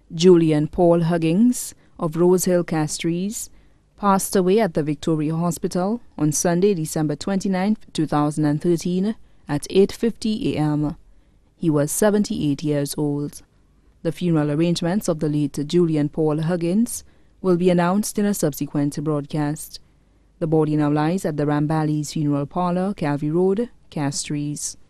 Julian Paul Huggins of Rose Hill, Castries, passed away at the Victoria Hospital on Sunday, December 29, 2013 at 8:50 a.m. He was 78 years old. The funeral arrangements of the late Julian Paul Huggins will be announced in a subsequent broadcast. The body now lies at the Ramballi's Funeral Parlour, Calvi Road, Castries.